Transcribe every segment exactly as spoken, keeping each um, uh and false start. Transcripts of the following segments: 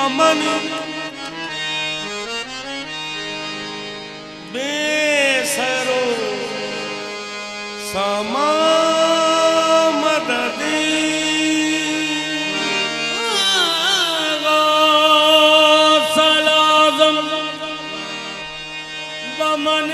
बमन बेसरो समा मददी सलाजम बमन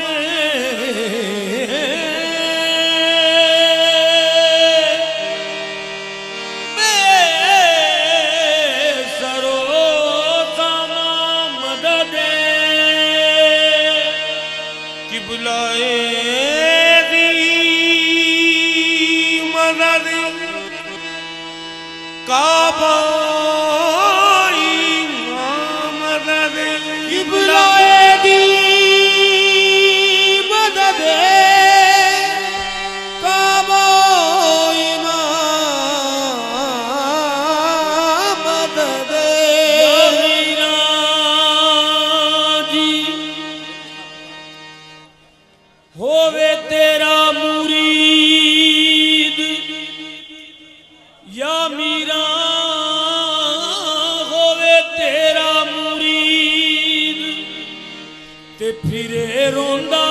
होवे तेरा मुरीद या मीरा होवे तेरा मुरीद ते फिरे रोंदा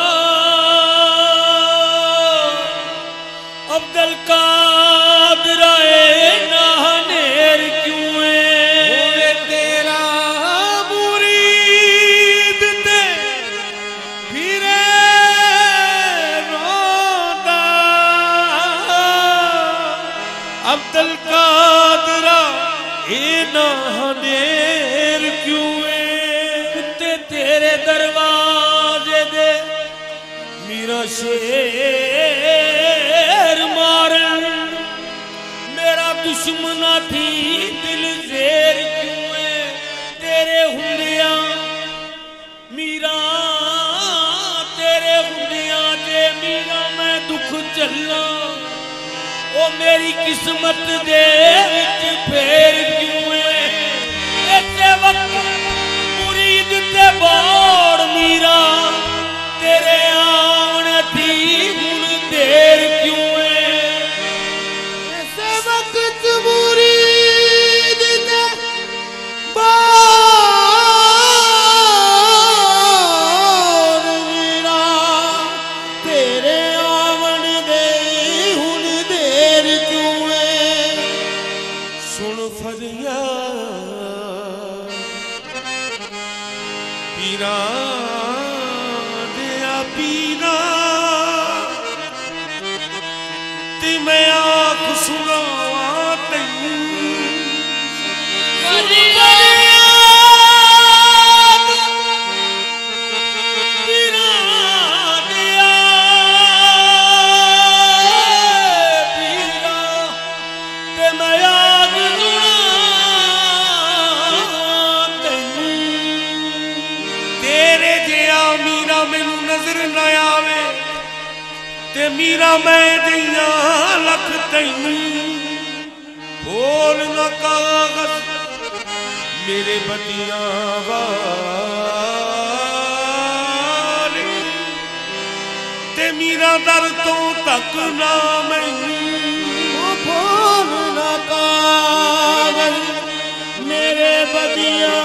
अब्दुल कादिर नाहनेर क्यों होवे तेरा मुरीद ते फिरे अब्दुल कादिर नाहनेर क्यों कुत्ते तेरे दरवाजे दे मेरा शेर मारन मेरा दुश्मना थी दिल जेर क्यों तेरे हुंदिया मीरा तेरे हुंदिया जे मीरा मैं दुख चलना ओ मेरी किस्मत दे विच फेर क्यों इत्ते वक्त मुरीद ते बाड़ मीरा तेरे आने थी हुण देर क्यों इस वक्त मुरीद ते बाड़ मीरा तेरे आवन दे हुण देर क्यों सुन फरियाद पीरा दिया पीरा ते मैं आख सुनावा तैनू पीरा दिया पीरा ते मैं आख मीरा मैनू नजर न आवे ते मीरा मैं दिया लख तैनू बोल न कागज मेरे बदिया वाले ते मीरा दर तो तक ना मैनू बोल न कागज मेरे बदिया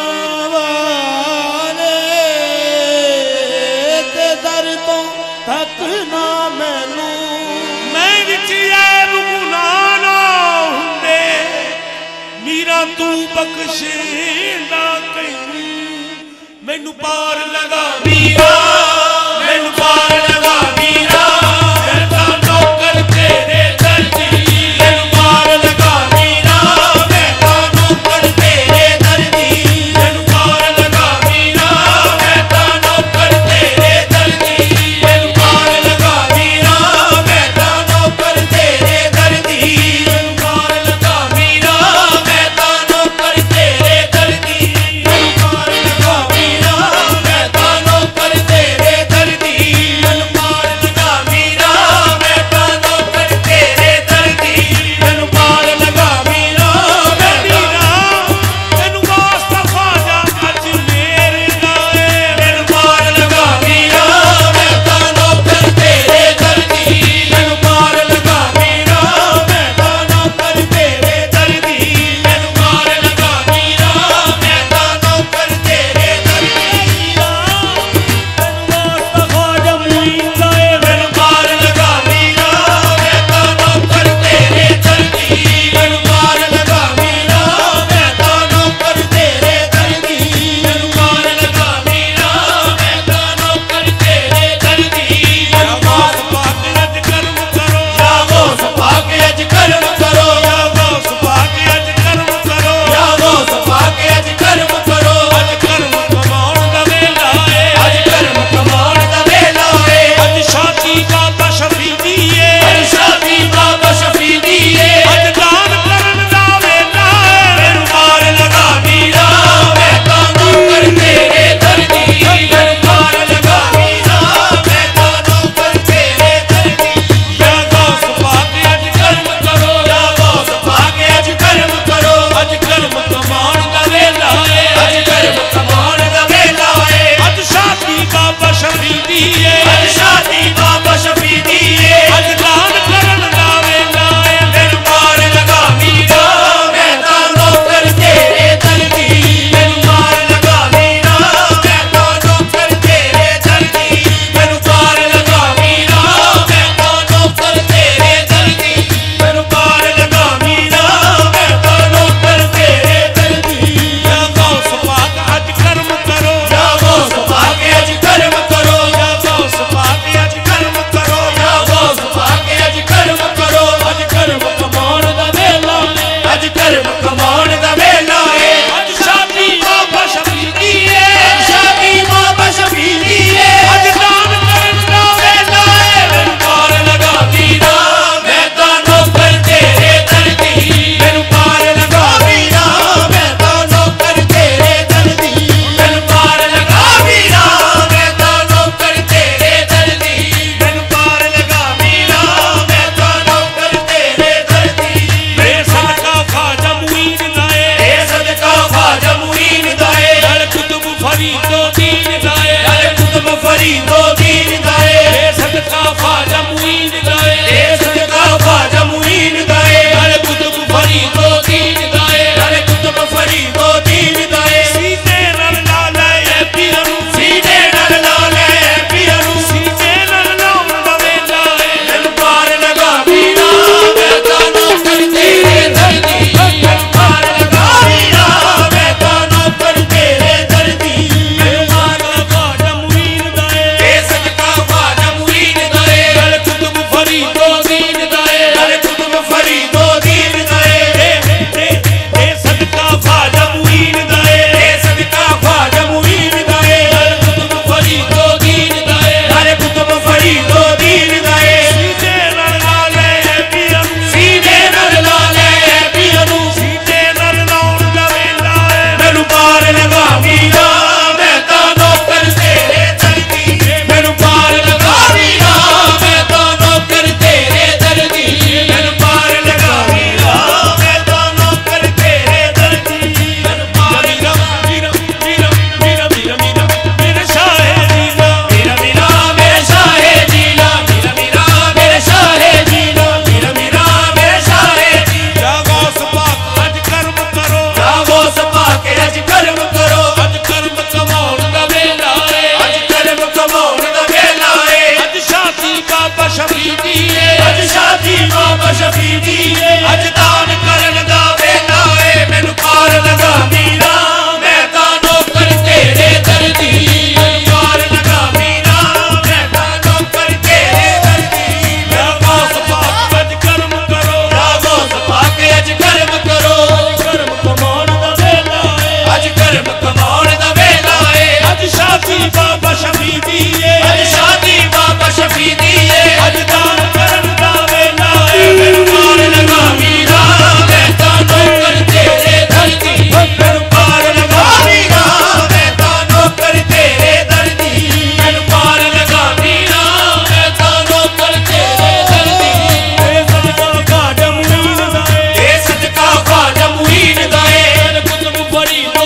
तक ना मैनू मैं विच ऐब गुनाह ना हुंदे मीरा तू बख्शेंदा कैनू मैनू पार लगा मीरा मैनू पार लगा मीरा मैं तां नौकर तेरे दर दी मैनू पार लगा मीरा मैं तां नौकर तेरे दर दी मैनू पार लगा मीरा मैं तां नौकर तेरे दर दी तेरे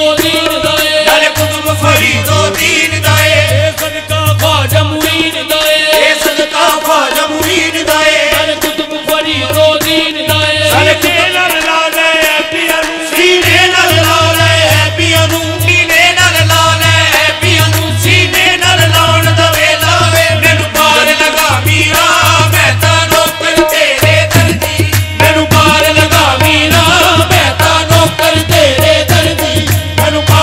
दीन दाए दर कुतुब फरीदो दीन दाए सदका ख्वाजा मुईन दाए सदका ख्वाजा मुईन दाए दर कुतुब फरीदो दीन दाए सदके नल लाले पिया नू सीने नल लाले पिया नू सीने नल लाले पिया नू सीने नल लाउण दवे लावे मैनू पार लगा मीरा मैं तां नौकर तेरे दर्दी मैनू पार लगा मीरा मैं तां नौकर तेरे दर्दी मैनू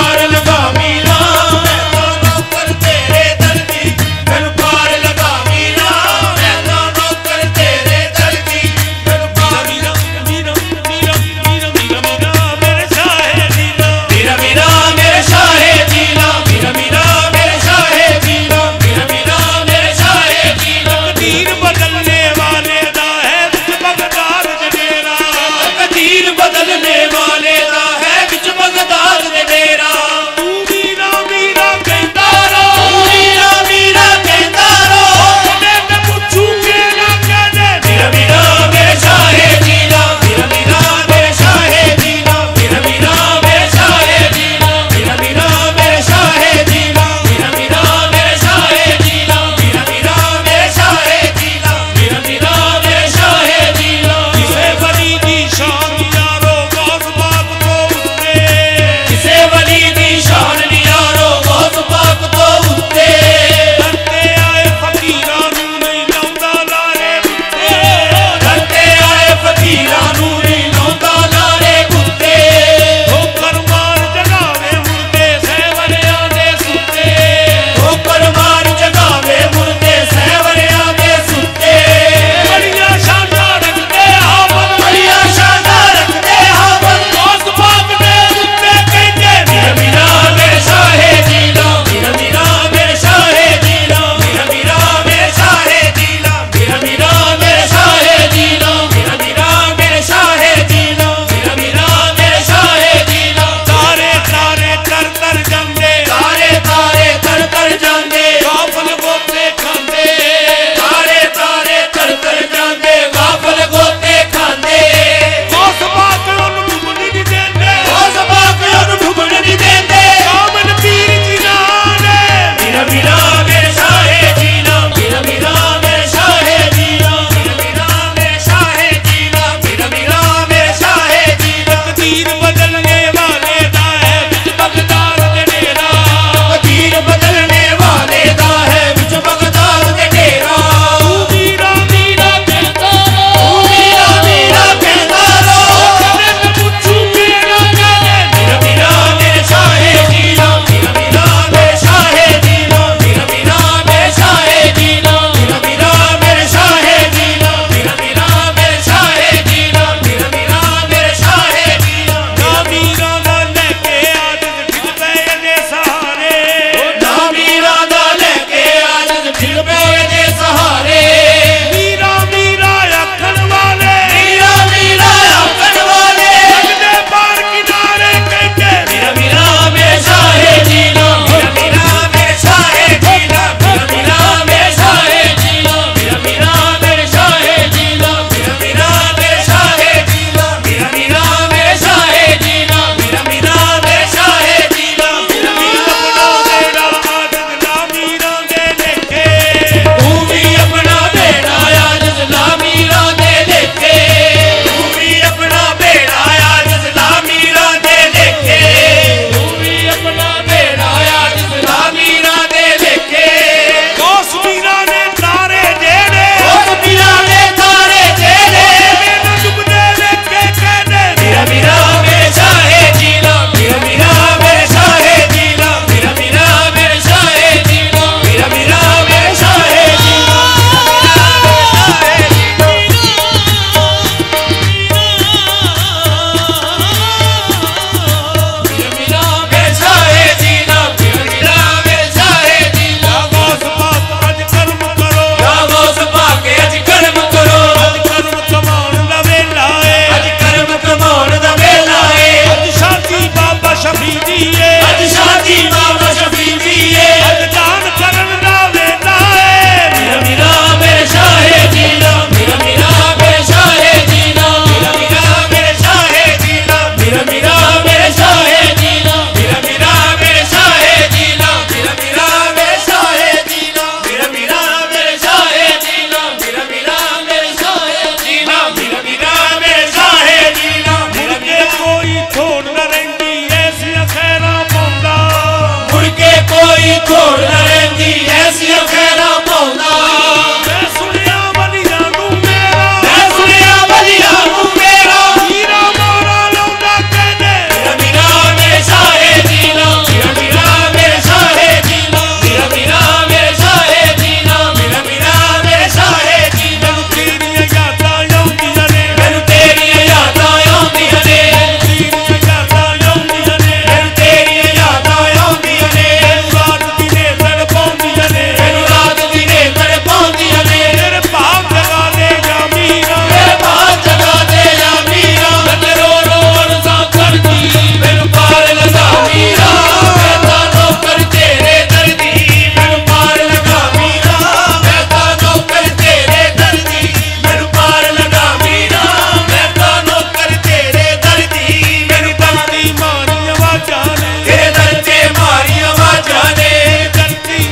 छोड़ रहती ऐसी खैरा पाउंदा मैं सुनिया बलिया नू मेरा मैं सुनिया बलिया नू मेरा मीरा मोरा लौंदा कहने मेरा मीरा मेरे शाहे जीना मेरा मीरा मेरे शाहे जीना मेरा मीरा मेरे शाहे जीना मेरा मीरा मेरे शाहे जीना तेरियां यादां आउंदियां ने मैनू तेरियां यादां आउंदियां ने तेरियां यादां आउंदियां ने मैनू तेरियां यादां आउंदियां ने रात दिने तड़पाउंदियां ने मैनू रात दिने तड़पाउंदियां ने तेरे भाव जगा दे या मीरा मेरे भाव जगा दे या मीरा मैं रो रो अरज़ा करदी मैनू पार लगा मीरा मैं तां नौकर तेरे दर्दी मैनू पार लगा मीरा मैं तां नौकर तेरे दर्दी मैनू पार लगा मीरा मैं तां नौकर तेरे दर्दी मैनू धरती मारी आवाज़ां ने तेरे दर ते मारी आवाज़ां ने धरती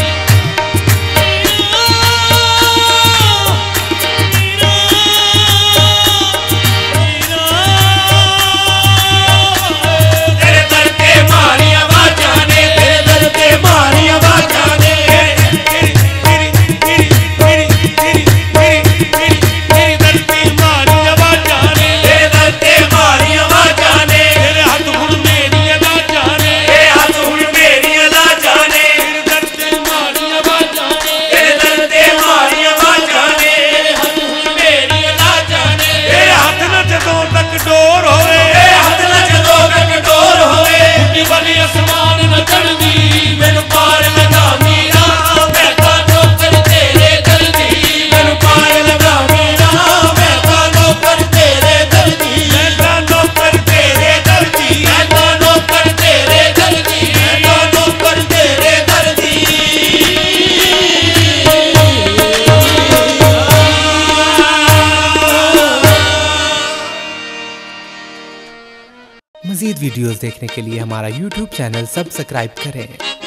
तेरे दर ते मारी आवाज़ां ने तेरे दर ते मारी आवाज़ां ने तेरी तेरी तेरी तेरी तेरी तेरी तेरी तेरी धरती मारी आवाज़ां ने तेरे दर ते मारी आवाज़ां ने तेरे हथ हुण मेरियां लाजां ने तेरे हथ हुण मेरियां लाजां ने तेरे धरती मारी आवाज़ां ने तेरे दर ते मारी आवाज़ां ने तेरे हथ हुण मेरियां लाजां ने तेरे हथ न जदों तक डोर होवे तेरे हथ न जदों तक डोर होवे उड्डी वाली आसमान न चढ़दी मैनू पार लगा मीरा मैं तां नौकर तेरे दर्दी मैनू पार लगा मीरा मैं तां नौकर तेरे दर्दी मैं तां नौकर तेरे दर्दी मैं तां नौकर तेरे दर्दी मैं तां नौकर तेरे दर्दी मज़ीद वीडियोस देखने के लिए हमारा यूट्यूब चैनल सब्सक्राइब करें।